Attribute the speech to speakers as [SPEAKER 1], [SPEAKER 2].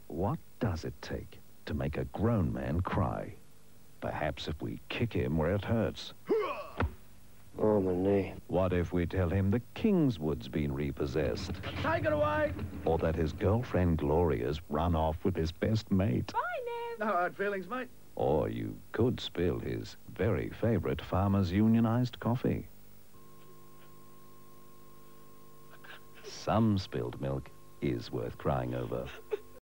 [SPEAKER 1] What does it take to make a grown man cry? Perhaps if we kick him where it hurts.
[SPEAKER 2] Oh, my knee.
[SPEAKER 1] What if we tell him the Kingswood's been repossessed?
[SPEAKER 3] Take it away!
[SPEAKER 1] Or that his girlfriend Gloria's run off with his best mate?
[SPEAKER 4] Bye, Nev.
[SPEAKER 3] No hard feelings, mate.
[SPEAKER 1] Or you could spill his very favourite Farmers Unionised coffee. Some spilled milk is worth crying over.